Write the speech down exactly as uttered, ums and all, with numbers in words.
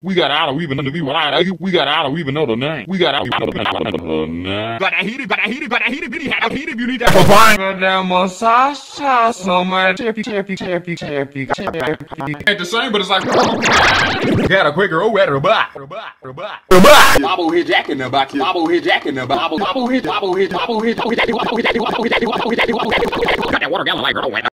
We got out of even know the we we got out of even know the name. We got out of even know the name. Got that heated, got that heated, got that heated, really had heated. You need that. Got that massage, so much. Chappy, chappy, chappy, chappy, chappy. Ain't the same, but it's like. Got a quicker. Oh, at her back. Her back. Her back. Her back. Bobble hit Jack in the back. Bobble hit Jack in the back. Bobble hit. Bobble hit. Bobble hit. Bobble hit. Bobble hit. Bobble hit. Bobble hit. Got that water gallon like girl.